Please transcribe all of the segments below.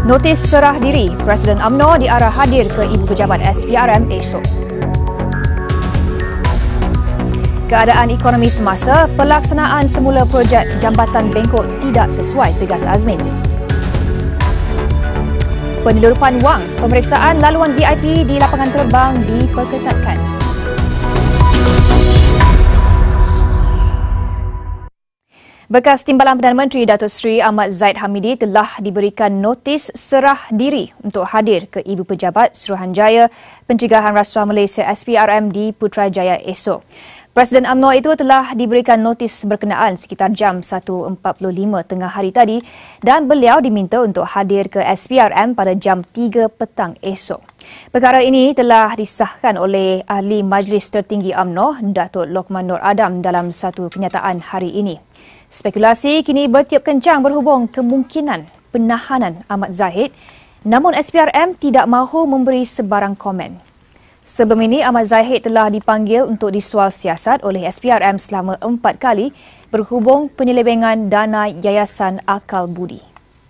Notis serah diri, Presiden UMNO diarah hadir ke Ibu Pejabat SPRM esok. Keadaan ekonomi semasa, pelaksanaan semula projek Jambatan Bengkok tidak sesuai, tegas Azmin. Penyeludupan wang, pemeriksaan laluan VIP di lapangan terbang diperketatkan. Bekas Timbalan Perdana Menteri Datuk Seri Ahmad Zahid Hamidi telah diberikan notis serah diri untuk hadir ke Ibu Pejabat Suruhanjaya Pencegahan Rasuah Malaysia SPRM di Putrajaya esok. Presiden UMNO itu telah diberikan notis berkenaan sekitar jam 1.45 tengah hari tadi dan beliau diminta untuk hadir ke SPRM pada jam 3 petang esok. Perkara ini telah disahkan oleh Ahli Majlis Tertinggi UMNO, Datuk Lokman Nur Adam dalam satu kenyataan hari ini. Spekulasi kini bertiup kencang berhubung kemungkinan penahanan Ahmad Zahid, namun SPRM tidak mahu memberi sebarang komen. Sebelum ini, Ahmad Zahid telah dipanggil untuk disual siasat oleh SPRM selama 4 kali berhubung penyelewengan dana Yayasan Akal Budi.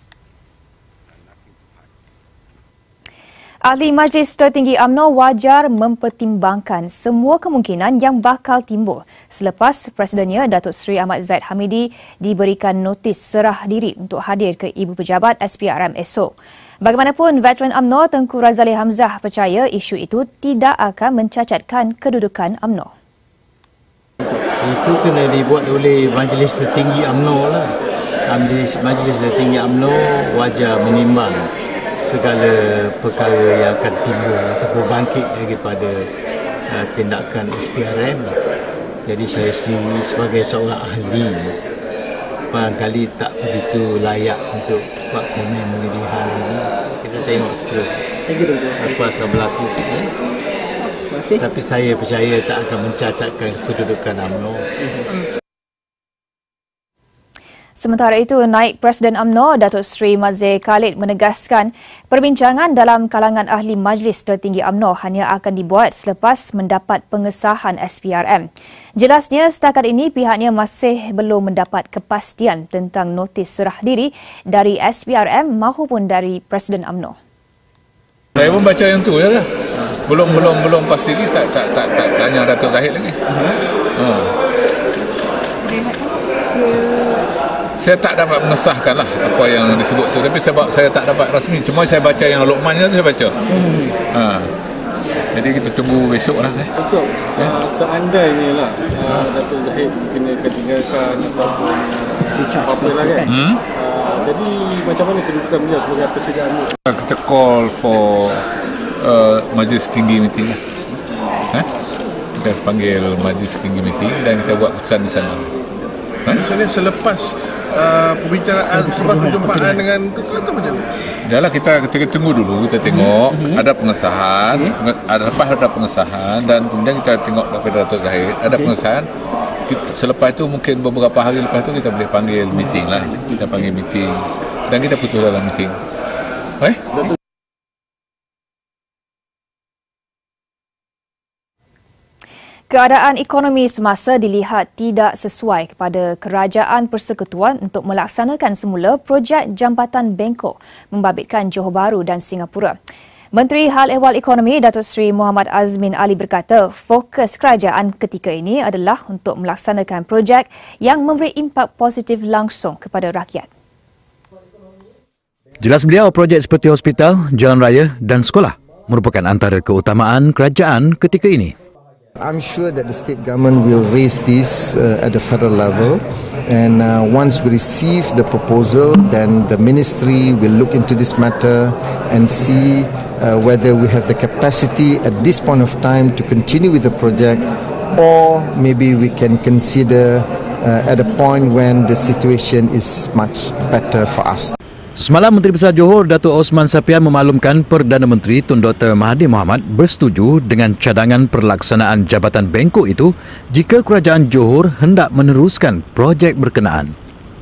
Ahli Majlis Tertinggi UMNO wajar mempertimbangkan semua kemungkinan yang bakal timbul selepas Presidennya Datuk Seri Ahmad Zahid Hamidi diberikan notis serah diri untuk hadir ke Ibu Pejabat SPRM esok. Bagaimanapun, veteran UMNO Tengku Razali Hamzah percaya isu itu tidak akan mencacatkan kedudukan UMNO. Itu kena dibuat oleh Majlis Tertinggi UMNO lah. Majlis Tertinggi UMNO wajar menimbang segala perkara yang akan timbul ataupun bangkit daripada tindakan SPRM. Jadi saya sendiri sebagai seorang ahli barangkali tak begitu layak untuk buat komen mengenai hal ini. Kita tengok seterusnya apa akan berlaku. Tapi saya percaya tak akan mencacatkan kedudukan UMNO. Sementara itu, Naib Presiden UMNO Datuk Seri Mazhir Khalid menegaskan perbincangan dalam kalangan ahli Majlis Tertinggi UMNO hanya akan dibuat selepas mendapat pengesahan SPRM. Jelasnya, setakat ini pihaknya masih belum mendapat kepastian tentang notis serah diri dari SPRM maupun dari Presiden UMNO. Saya pun baca yang tu je lah. Belum pasti lagi tak tanya Datuk Zahid lagi. Saya tak dapat mengesahkan lah apa yang disebut tu, tapi sebab saya tak dapat rasmi, cuma saya baca yang Lokmannya tu saya baca. Jadi kita tunggu besok lah. Betul. Seandainya lah Datuk Zahid kena ketinggalkan ataupun apa lah kan. Jadi macam mana kedudukan beliau sebagai Presiden? Kita call for Majlis Tinggi meeting lah. Kita panggil Majlis Tinggi meeting dan kita buat keputusan di sana. Misalnya selepas pembicaraan, selepas perjumpaan dengan atau macam mana? Yalah, kita tunggu dulu, kita tengok ada pengesahan, ada pengesahan dan kemudian kita tengok daripada Datuk Zahid ada pengesahan. Selepas itu mungkin beberapa hari lepas itu kita boleh panggil meeting lah. Kita panggil meeting dan kita putus dalam meeting. Keadaan ekonomi semasa dilihat tidak sesuai kepada Kerajaan Persekutuan untuk melaksanakan semula projek Jambatan Bengkok membabitkan Johor Bahru dan Singapura. Menteri Hal Ehwal Ekonomi Datuk Seri Muhammad Azmin Ali berkata fokus kerajaan ketika ini adalah untuk melaksanakan projek yang memberi impak positif langsung kepada rakyat. Jelas beliau, projek seperti hospital, jalan raya dan sekolah merupakan antara keutamaan kerajaan ketika ini. I'm sure that the state government will raise this at the federal level, and once we receive the proposal, then the ministry will look into this matter and see whether we have the capacity at this point of time to continue with the project, or maybe we can consider at a point when the situation is much better for us. Semalam, Menteri Besar Johor Datuk Osman Sapian memaklumkan Perdana Menteri Tun Dr. Mahathir Mohamad bersetuju dengan cadangan perlaksanaan Jabatan Bengkok itu jika Kerajaan Johor hendak meneruskan projek berkenaan.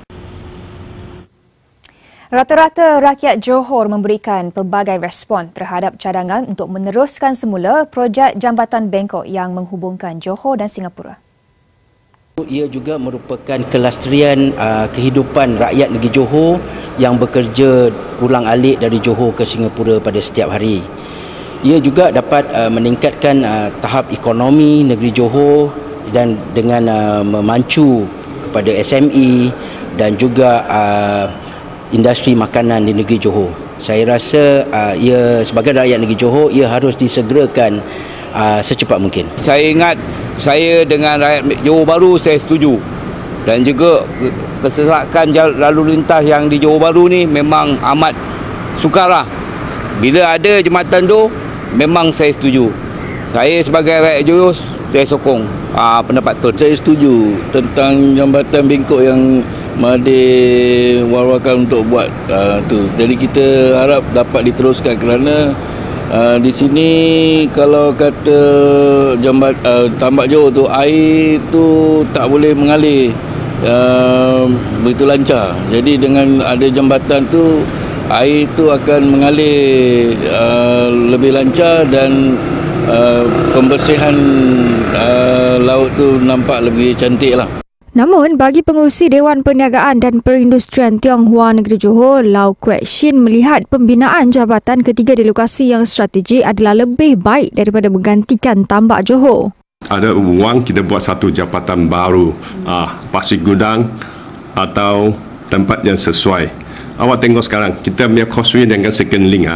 Rata-rata rakyat Johor memberikan pelbagai respon terhadap cadangan untuk meneruskan semula projek Jambatan Bengkok yang menghubungkan Johor dan Singapura. Ia juga merupakan kelastrian kehidupan rakyat negeri Johor yang bekerja ulang-alik dari Johor ke Singapura pada setiap hari. Ia juga dapat meningkatkan tahap ekonomi negeri Johor dan dengan memancu kepada SME dan juga industri makanan di negeri Johor. Saya rasa ia sebagai rakyat negeri Johor, ia harus disegerakan secepat mungkin. Saya ingat saya dengan rakyat Johor Bahru saya setuju, dan juga kesesakan lalu lintas yang di Johor Bahru ni memang amat sukarlah. Bila ada jambatan tu memang saya setuju. Saya sebagai rakyat Johor saya sokong pendapat Tun. Saya setuju tentang jambatan bengkok yang Mahathir war-warkan untuk buat tu. Jadi kita harap dapat diteruskan kerana di sini kalau kata tambak Johor tu air tu tak boleh mengalir begitu lancar. Jadi dengan ada jambatan tu air tu akan mengalir lebih lancar dan pembersihan laut tu nampak lebih cantik lah. Namun, bagi pengurusi Dewan Perniagaan dan Perindustrian Tionghoa Negeri Johor, Lau Kwek Shin melihat pembinaan jabatan ketiga di lokasi yang strategik adalah lebih baik daripada menggantikan tambak Johor. Ada wang kita buat satu jabatan baru, Pasir Gudang atau tempat yang sesuai. Awak tengok sekarang, kita punya causeway dengan second link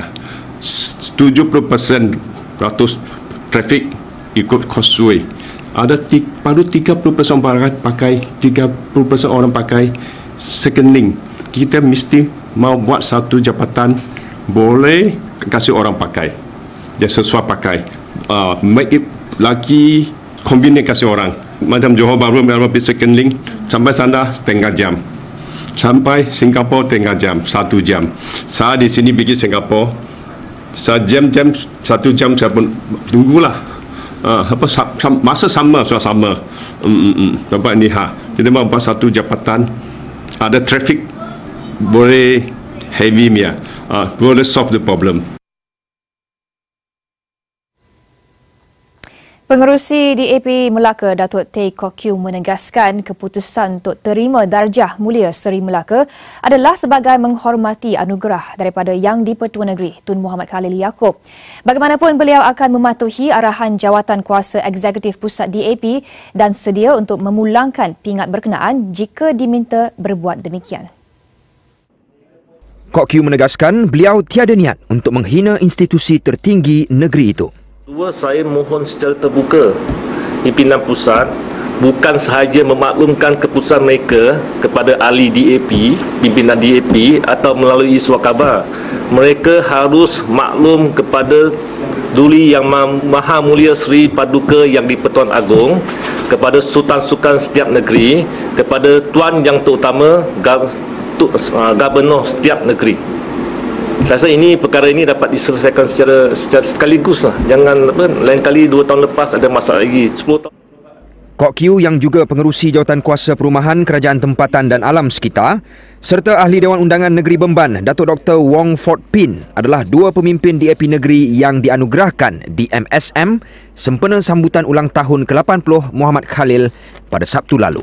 70% trafik ikut causeway. Ada baru 30% orang pakai, 30% orang pakai second link. Kita mesti mau buat satu jabatan boleh kasih orang pakai, dia sesuai pakai, make it lagi convenient kasih orang. Macam Johor Bahru second link sampai sana setengah jam, sampai Singapura setengah jam, 1 jam. Saya di sini pergi Singapura sejam-jam, 1 jam saya pun tunggulah. Masa sama. Nampak ni kita mau buat satu jabatan, ada traffic boleh heavy boleh solve the problem. Pengerusi DAP Melaka Datuk Tay Kok Kiew menegaskan keputusan untuk terima darjah mulia Seri Melaka adalah sebagai menghormati anugerah daripada Yang di-Pertua Negeri Tun Muhammad Khalil Yaakob. Bagaimanapun beliau akan mematuhi arahan Jawatan Kuasa Eksekutif Pusat DAP dan sedia untuk memulangkan pingat berkenaan jika diminta berbuat demikian. Kok Kiew menegaskan beliau tiada niat untuk menghina institusi tertinggi negeri itu. Saya mohon secara terbuka pimpinan pusat bukan sahaja memaklumkan keputusan mereka kepada ahli DAP, pimpinan DAP atau melalui surat khabar. Mereka harus maklum kepada Duli Yang Maha Mulia Seri Paduka Yang di-Pertuan Agong, kepada sultan-sultan setiap negeri, kepada Tuan Yang Terutama Gubernur setiap negeri. Saya rasa perkara ini dapat diselesaikan secara sekaligus lah. Jangan lain kali 2 tahun lepas ada masalah lagi, 10 tahun. Kok Kiew yang juga pengerusi Jawatan Kuasa Perumahan Kerajaan Tempatan dan Alam Sekitar serta Ahli Dewan Undangan Negeri Bemban Datuk Dr. Wong Fort Pin adalah 2 pemimpin DAP negeri yang dianugerahkan di MSM sempena sambutan ulang tahun ke-80 Muhammad Khalil pada Sabtu lalu.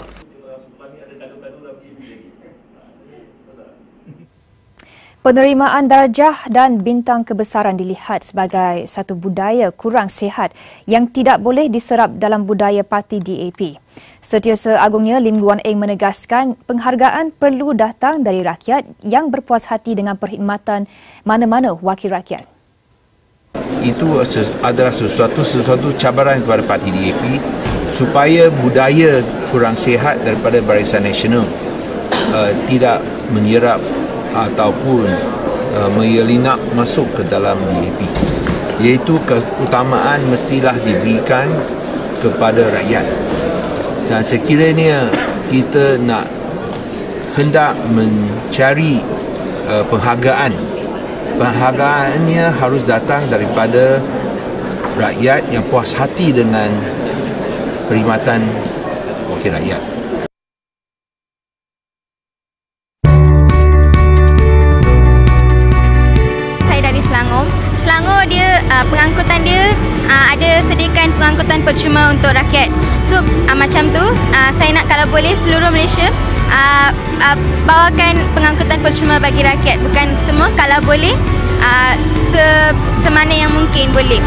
Penerimaan darjah dan bintang kebesaran dilihat sebagai satu budaya kurang sihat yang tidak boleh diserap dalam budaya parti DAP. Setiausaha Agungnya Lim Guan Eng menegaskan penghargaan perlu datang dari rakyat yang berpuas hati dengan perkhidmatan mana-mana wakil rakyat. Itu adalah sesuatu cabaran kepada parti DAP supaya budaya kurang sihat daripada Barisan Nasional tidak menyerap ataupun menyelinap masuk ke dalam DAP, iaitu keutamaan mestilah diberikan kepada rakyat. Dan sekiranya kita nak hendak mencari penghargaannya harus datang daripada rakyat yang puas hati dengan perkhidmatan wakil rakyat. Selangor dia pengangkutan dia ada sediakan pengangkutan percuma untuk rakyat. So macam tu saya nak kalau boleh seluruh Malaysia bawakan pengangkutan percuma bagi rakyat. Bukan semua, kalau boleh semana yang mungkin boleh.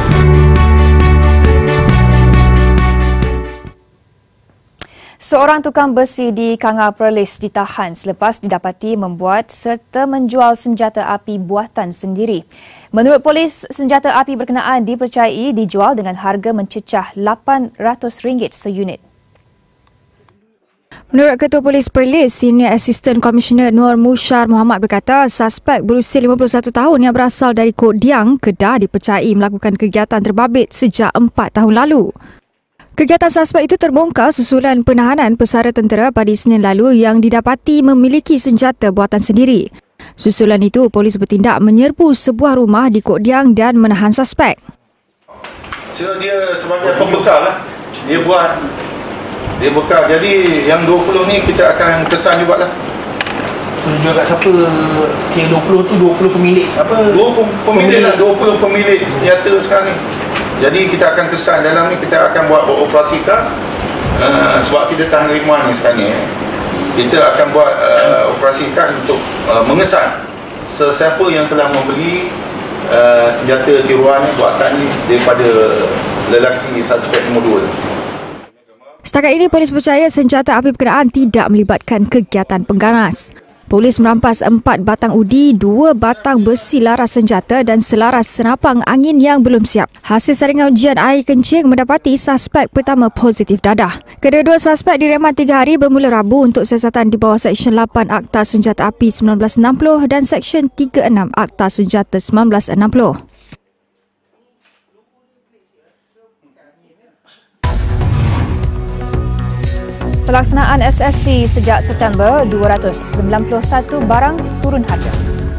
Seorang tukang besi di Kangar Perlis ditahan selepas didapati membuat serta menjual senjata api buatan sendiri. Menurut polis, senjata api berkenaan dipercayai dijual dengan harga mencecah RM800 seunit. Menurut Ketua Polis Perlis, Senior Assistant Commissioner Nur Mushar Muhammad berkata suspek berusia 51 tahun yang berasal dari Kod Diang, Kedah dipercayai melakukan kegiatan terbabit sejak 4 tahun lalu. Kegiatan suspek itu terbongkar susulan penahanan pesara tentera pada Isnin lalu yang didapati memiliki senjata buatan sendiri. Susulan itu, polis bertindak menyerbu sebuah rumah di Kod Diang dan menahan suspek. So dia sebagai pembekal lah. Dia bekal. Jadi yang 20 ni kita akan kesan juga lah. Tunjuk kat siapa K20 tu 20 pemilik apa? 20 pemilik lah, 20 pemilik senjata sekarang ni. Jadi kita akan kesan dalam ni, kita akan buat operasi khas sebab kita tahan rimuan ni sekarang ni. Kita akan buat operasi khas untuk mengesan sesiapa yang telah membeli senjata tiruan ni, buatan ni daripada lelaki suspek nombor 2. Setakat ini, polis percaya senjata api berkenaan tidak melibatkan kegiatan pengganas. Polis merampas 4 batang udi, 2 batang besi laras senjata dan selaras senapang angin yang belum siap. Hasil saringan ujian air kencing mendapati suspek pertama positif dadah. Kedua-dua suspek direman 3 hari bermula Rabu untuk siasatan di bawah Seksyen 8 Akta Senjata Api 1960 dan Seksyen 36 Akta Senjata 1960. Pelaksanaan SST sejak September, 291 barang turun harga.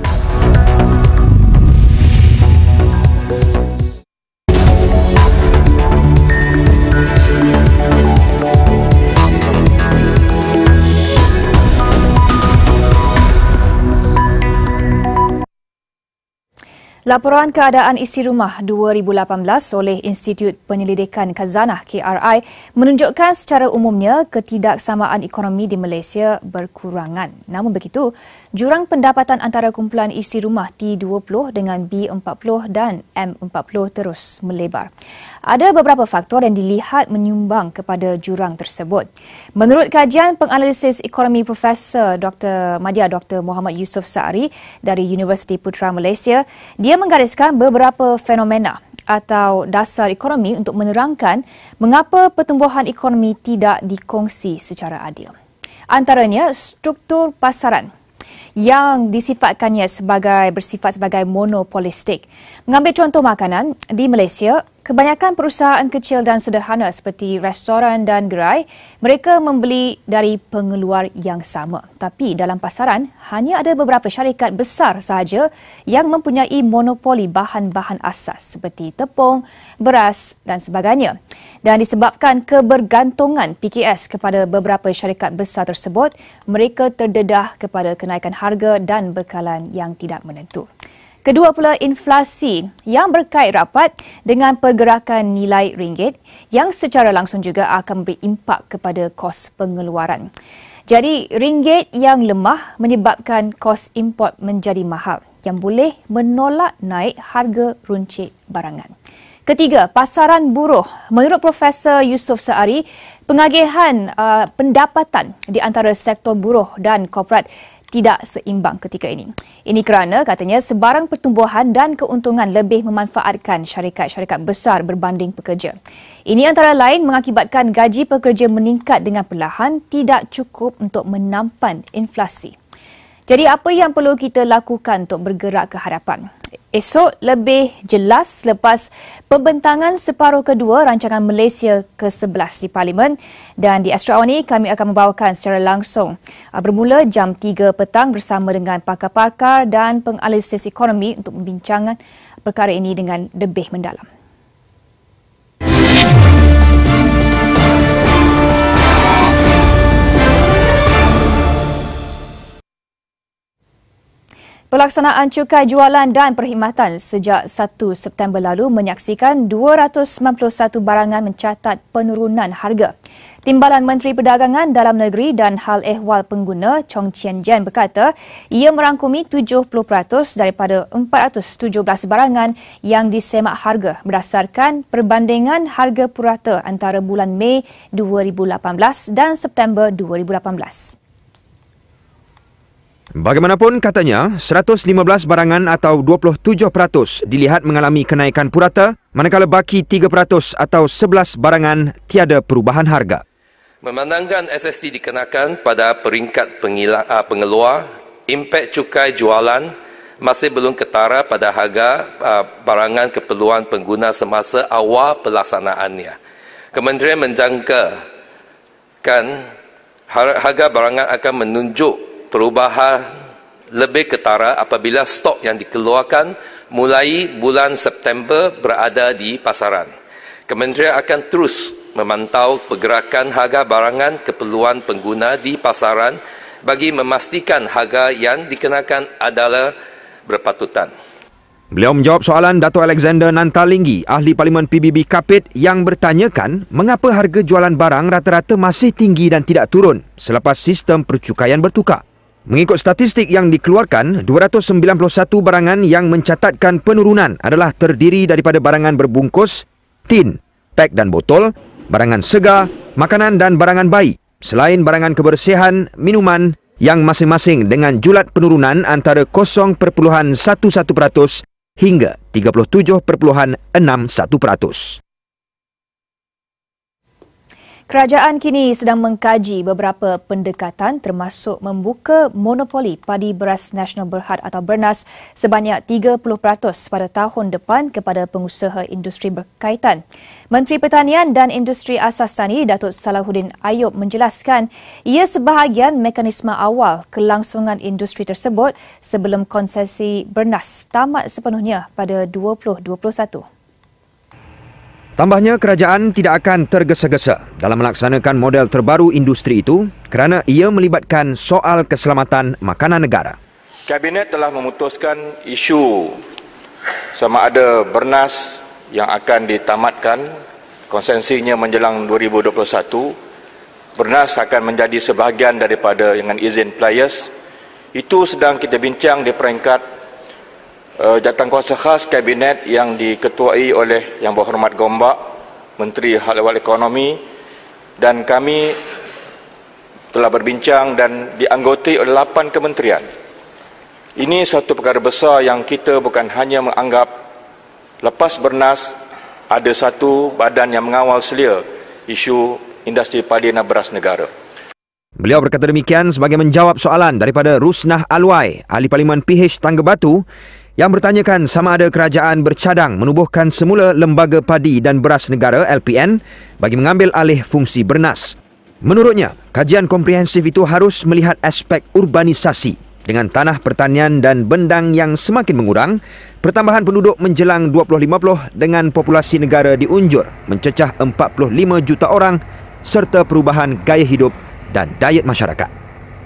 Laporan keadaan isi rumah 2018 oleh Institut Penyelidikan Khazanah KRI menunjukkan secara umumnya ketidaksamaan ekonomi di Malaysia berkurangan. Namun begitu, jurang pendapatan antara kumpulan isi rumah T20 dengan B40 dan M40 terus melebar. Ada beberapa faktor yang dilihat menyumbang kepada jurang tersebut. Menurut kajian penganalisis ekonomi Profesor Dr. Muhammad Yusof Saari dari Universiti Putra Malaysia, dia menggariskan beberapa fenomena atau dasar ekonomi untuk menerangkan mengapa pertumbuhan ekonomi tidak dikongsi secara adil. Antaranya struktur pasaran yang bersifat sebagai monopolistik. Mengambil contoh makanan, di Malaysia, kebanyakan perusahaan kecil dan sederhana seperti restoran dan gerai, mereka membeli dari pengeluar yang sama. Tapi dalam pasaran, hanya ada beberapa syarikat besar sahaja yang mempunyai monopoli bahan-bahan asas seperti tepung, beras dan sebagainya. Dan disebabkan kebergantungan PKS kepada beberapa syarikat besar tersebut, mereka terdedah kepada kenaikan harga dan bekalan yang tidak menentu. Kedua pula, inflasi yang berkait rapat dengan pergerakan nilai ringgit yang secara langsung juga akan memberi impak kepada kos pengeluaran. Jadi, ringgit yang lemah menyebabkan kos import menjadi mahal yang boleh menolak naik harga runcit barangan. Ketiga, pasaran buruh. Menurut Profesor Yusof Saari, pengagihan pendapatan di antara sektor buruh dan korporat tidak seimbang ketika ini. Ini kerana katanya sebarang pertumbuhan dan keuntungan lebih memanfaatkan syarikat-syarikat besar berbanding pekerja. Ini antara lain mengakibatkan gaji pekerja meningkat dengan perlahan, tidak cukup untuk menampan inflasi. Jadi apa yang perlu kita lakukan untuk bergerak ke hadapan? Esok lebih jelas selepas pembentangan separuh kedua rancangan Malaysia ke-11 di Parlimen, dan di Astro Hour ini kami akan membawakan secara langsung bermula jam 3 petang bersama dengan pakar-pakar dan penganalisis ekonomi untuk membincangkan perkara ini dengan lebih mendalam. Pelaksanaan cukai jualan dan perkhidmatan sejak 1 September lalu menyaksikan 291 barangan mencatat penurunan harga. Timbalan Menteri Perdagangan Dalam Negeri dan Hal Ehwal Pengguna Chong Chien Jen berkata ia merangkumi 70% daripada 417 barangan yang disemak harga berdasarkan perbandingan harga purata antara bulan Mei 2018 dan September 2018. Bagaimanapun katanya, 115 barangan atau 27% dilihat mengalami kenaikan purata, manakala baki 3% atau 11 barangan tiada perubahan harga. Memandangkan SST dikenakan pada peringkat pengeluar, impak cukai jualan masih belum ketara pada harga barangan keperluan pengguna semasa awal pelaksanaannya. Kementerian menjangkakan harga barangan akan menunjuk perubahan lebih ketara apabila stok yang dikeluarkan mulai bulan September berada di pasaran. Kementerian akan terus memantau pergerakan harga barangan keperluan pengguna di pasaran bagi memastikan harga yang dikenakan adalah berpatutan. Beliau menjawab soalan Dato' Alexander Nantalinggi, Ahli Parlimen PBB Kapit yang bertanyakan mengapa harga jualan barang rata-rata masih tinggi dan tidak turun selepas sistem percukaian bertukar. Mengikut statistik yang dikeluarkan, 291 barangan yang mencatatkan penurunan adalah terdiri daripada barangan berbungkus, tin, pek dan botol, barangan segar, makanan dan barangan bayi, selain barangan kebersihan, minuman yang masing-masing dengan julat penurunan antara 0.11% hingga 37.61%. Kerajaan kini sedang mengkaji beberapa pendekatan termasuk membuka monopoli padi beras nasional berhad atau Bernas sebanyak 30% pada tahun depan kepada pengusaha industri berkaitan. Menteri Pertanian dan Industri Asas Tani Datuk Salahuddin Ayub menjelaskan ia sebahagian mekanisme awal kelangsungan industri tersebut sebelum konsesi Bernas tamat sepenuhnya pada 2021. Tambahnya, kerajaan tidak akan tergesa-gesa dalam melaksanakan model terbaru industri itu kerana ia melibatkan soal keselamatan makanan negara. Kabinet telah memutuskan isu sama ada Bernas yang akan ditamatkan konsensinya menjelang 2021. Bernas akan menjadi sebahagian daripada dengan izin players. Itu sedang kita bincang di peringkat Jawatankuasa Khas Kabinet yang diketuai oleh Yang Berhormat Gombak, Menteri Hal Ehwal Ekonomi, dan kami telah berbincang dan dianggotai oleh 8 kementerian. Ini suatu perkara besar yang kita bukan hanya menganggap lepas Bernas ada satu badan yang mengawal selia isu industri padi dan beras negara. Beliau berkata demikian sebagai menjawab soalan daripada Rusnah Alwai, Ahli Parlimen PH Tangga Batu, yang bertanyakan sama ada kerajaan bercadang menubuhkan semula Lembaga Padi dan Beras Negara LPN bagi mengambil alih fungsi Bernas. Menurutnya, kajian komprehensif itu harus melihat aspek urbanisasi dengan tanah pertanian dan bendang yang semakin mengurang, pertambahan penduduk menjelang 2050 dengan populasi negara diunjur mencecah 45 juta orang serta perubahan gaya hidup dan diet masyarakat.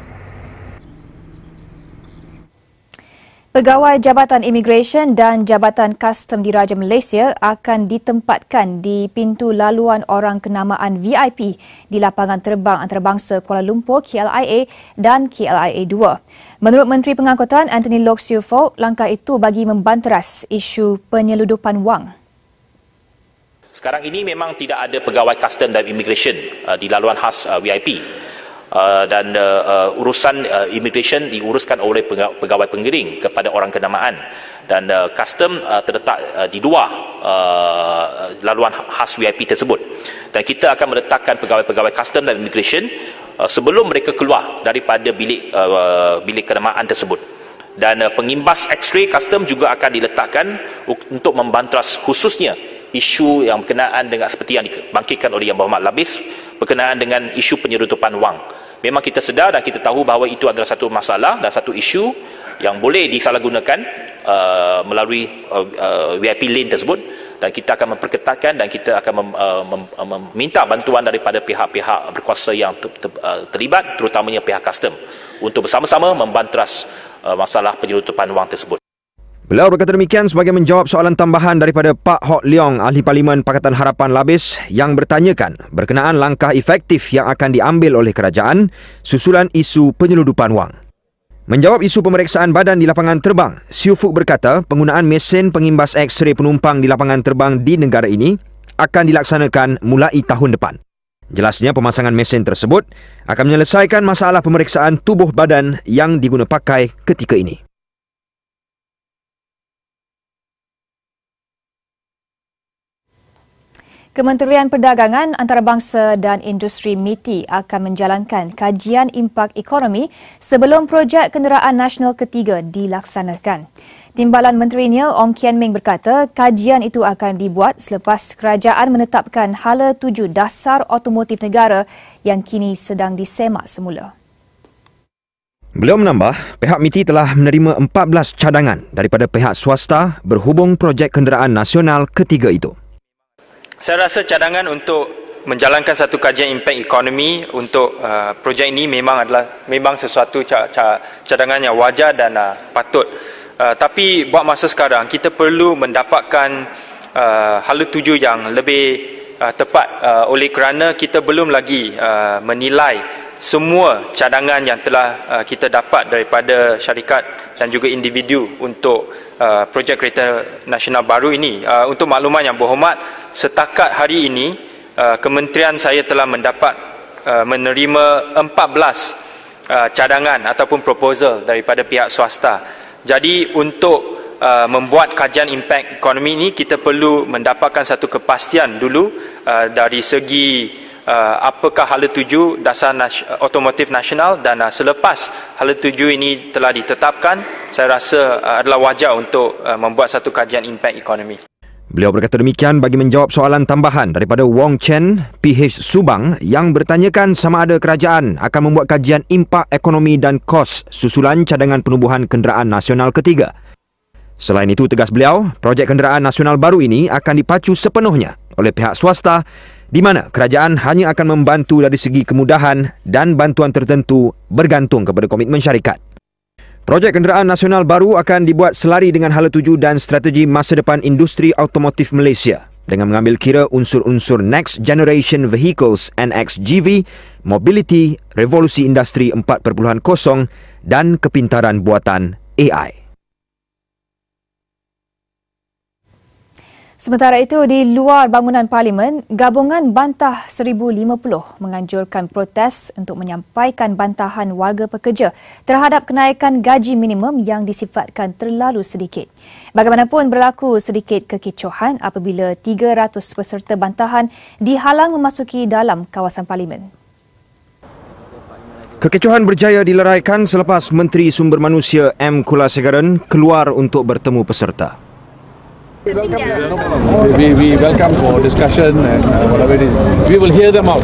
Pegawai Jabatan Imigresen dan Jabatan Kastam Diraja Malaysia akan ditempatkan di pintu laluan orang kenamaan VIP di lapangan terbang antarabangsa Kuala Lumpur KLIA dan KLIA 2. Menurut Menteri Pengangkutan Anthony Loke Siu Fook, langkah itu bagi membanteras isu penyeludupan wang. Sekarang ini memang tidak ada pegawai Kastam dan Imigresen di laluan khas VIP. Dan urusan immigration diuruskan oleh pegawai pengiring kepada orang kenamaan, dan custom terletak di luar laluan khas VIP tersebut, dan kita akan meletakkan pegawai-pegawai custom dan immigration sebelum mereka keluar daripada bilik kenamaan tersebut. Dan pengimbas X-ray custom juga akan diletakkan untuk membanteras khususnya isu yang berkenaan dengan seperti yang dibangkitkan oleh Yang Berhormat Labis berkenaan dengan isu penyeludupan wang. Memang kita sedar dan kita tahu bahawa itu adalah satu masalah dan satu isu yang boleh disalahgunakan melalui VIP lane tersebut, dan kita akan memperketatkan dan kita akan meminta bantuan daripada pihak-pihak berkuasa yang terlibat, terutamanya pihak custom untuk bersama-sama membanteras masalah penyeludupan wang tersebut. Beliau berkata demikian sebagai menjawab soalan tambahan daripada Pak Hok Leong, Ahli Parlimen Pakatan Harapan Labis, yang bertanyakan berkenaan langkah efektif yang akan diambil oleh kerajaan susulan isu penyeludupan wang. Menjawab isu pemeriksaan badan di lapangan terbang, Siu Fuk berkata penggunaan mesin pengimbas X-ray penumpang di lapangan terbang di negara ini akan dilaksanakan mulai tahun depan. Jelasnya pemasangan mesin tersebut akan menyelesaikan masalah pemeriksaan tubuh badan yang diguna pakai ketika ini. Kementerian Perdagangan Antarabangsa dan Industri MITI akan menjalankan kajian impak ekonomi sebelum projek kenderaan nasional ketiga dilaksanakan. Timbalan Menterinya Ong Kian Meng berkata kajian itu akan dibuat selepas kerajaan menetapkan hala tuju dasar otomotif negara yang kini sedang disemak semula. Beliau menambah, pihak MITI telah menerima 14 cadangan daripada pihak swasta berhubung projek kenderaan nasional ketiga itu. Saya rasa cadangan untuk menjalankan satu kajian impak ekonomi untuk projek ini memang sesuatu cadangan yang wajar dan patut. Tapi buat masa sekarang kita perlu mendapatkan hala tuju yang lebih tepat oleh kerana kita belum lagi menilai semua cadangan yang telah kita dapat daripada syarikat dan juga individu untuk projek kereta nasional baru ini. Untuk makluman yang berhormat, setakat hari ini kementerian saya telah menerima 14 cadangan ataupun proposal daripada pihak swasta. Jadi untuk membuat kajian impak ekonomi ini kita perlu mendapatkan satu kepastian dulu dari segi apakah hala tuju dasar otomotif nasional, dan selepas hala tuju ini telah ditetapkan, saya rasa adalah wajar untuk membuat satu kajian impak ekonomi. Beliau berkata demikian bagi menjawab soalan tambahan daripada Wong Chen, PH Subang, yang bertanyakan sama ada kerajaan akan membuat kajian impak ekonomi dan kos susulan cadangan penubuhan kenderaan nasional ketiga. Selain itu, tegas beliau, projek kenderaan nasional baru ini akan dipacu sepenuhnya oleh pihak swasta, di mana kerajaan hanya akan membantu dari segi kemudahan dan bantuan tertentu bergantung kepada komitmen syarikat. Projek kenderaan nasional baru akan dibuat selari dengan hala tuju dan strategi masa depan industri automotif Malaysia dengan mengambil kira unsur-unsur Next Generation Vehicles NXGV, Mobility, Revolusi Industri 4.0 dan kepintaran buatan AI. Sementara itu, di luar bangunan Parlimen, Gabungan Bantah 1050 menganjurkan protes untuk menyampaikan bantahan warga pekerja terhadap kenaikan gaji minimum yang disifatkan terlalu sedikit. Bagaimanapun, berlaku sedikit kekecohan apabila 300 peserta bantahan dihalang memasuki dalam kawasan Parlimen. Kekecohan berjaya dileraikan selepas Menteri Sumber Manusia M. Kulasegaran keluar untuk bertemu peserta. We welcome for discussion and whatever it is. We will hear them out.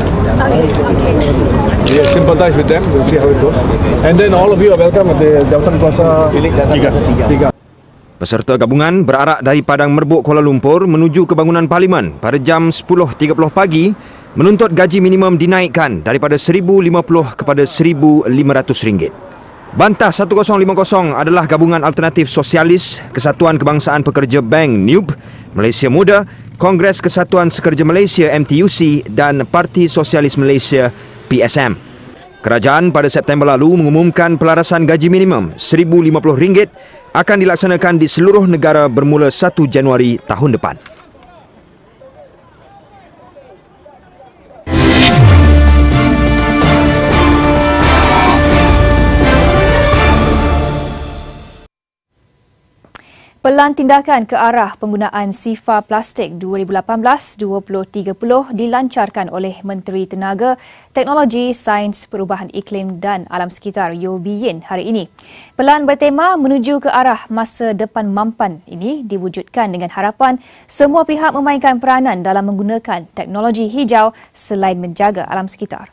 We sympathize with them. We'll see how it goes. And then all of you are welcome at the Jabatan Kuasa 3. Peserta gabungan berarak dari Padang Merbuk, Kuala Lumpur menuju ke bangunan Parlimen pada jam 10.30 pagi menuntut gaji minimum dinaikkan daripada RM1,050 kepada RM1,500. Bantah 1050 adalah gabungan alternatif sosialis, Kesatuan Kebangsaan Pekerja Bank NUB, Malaysia Muda, Kongres Kesatuan Sekerja Malaysia MTUC dan Parti Sosialis Malaysia PSM. Kerajaan pada September lalu mengumumkan pelarasan gaji minimum RM1,050 akan dilaksanakan di seluruh negara bermula 1 Januari tahun depan. Pelan tindakan ke arah penggunaan SIFA plastik 2018-2030 dilancarkan oleh Menteri Tenaga, Teknologi, Sains, Perubahan Iklim dan Alam Sekitar Yeo Bee Yin hari ini. Pelan bertema menuju ke arah masa depan mampan ini diwujudkan dengan harapan semua pihak memainkan peranan dalam menggunakan teknologi hijau selain menjaga alam sekitar.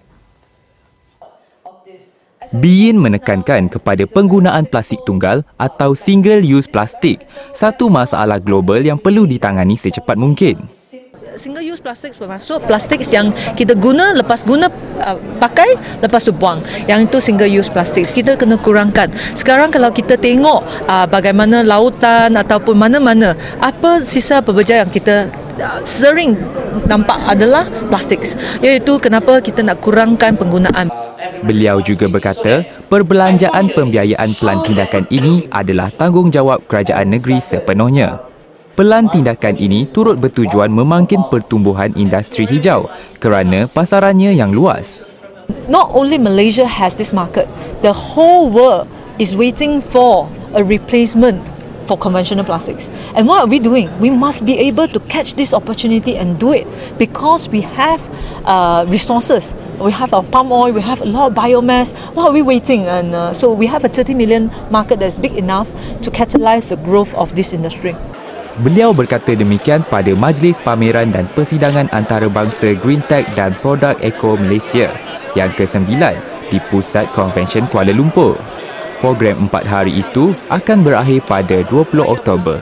Bee Yin menekankan kepada penggunaan plastik tunggal atau single use plastik, satu masalah global yang perlu ditangani secepat mungkin. single use plastik bermaksud plastik yang kita guna, lepas guna pakai, lepas tu buang. Yang itu single use plastik. Kita kena kurangkan. Sekarang kalau kita tengok bagaimana lautan ataupun mana-mana, apa sisa pembeja yang kita sering nampak adalah plastik. Iaitu kenapa kita nak kurangkan penggunaan. Beliau juga berkata, perbelanjaan pembiayaan pelan tindakan ini adalah tanggungjawab kerajaan negeri sepenuhnya. Pelan tindakan ini turut bertujuan memangkin pertumbuhan industri hijau kerana pasarannya yang luas. Not only Malaysia has this market, the whole world is waiting for a replacement for conventional plastics. And what are we doing? We must be able to catch this opportunity and do it because we have resources. We have our palm oil, we have a lot of biomass. What are we waiting? And so we have a 30 million market that's big enough to catalyse the growth of this industry. Beliau berkata demikian pada Majlis Pameran dan Persidangan Antarabangsa Green Tech dan Produk Eko Malaysia yang ke-9 di Pusat Konvensyen Kuala Lumpur. Program 4 hari itu akan berakhir pada 20 Oktober.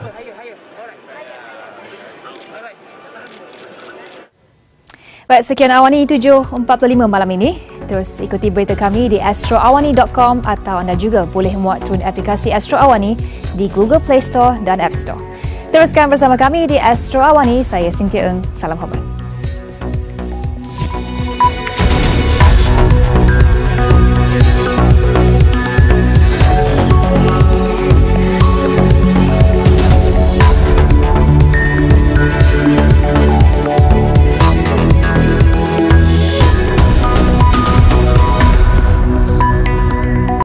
Baik, sekian Awani 7.45 malam ini. Terus ikuti berita kami di astroawani.com atau anda juga boleh muat turun aplikasi Astro Awani di Google Play Store dan App Store. Teruskan bersama kami di Astro Awani. Saya Cynthia Eng. Salam hormat.